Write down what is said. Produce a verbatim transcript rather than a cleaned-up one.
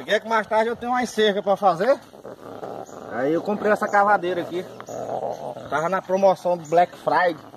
Peguei que mais tarde eu tenho uma cerca pra fazer. Aí eu comprei essa cavadeira aqui. Tava na promoção do Black Friday.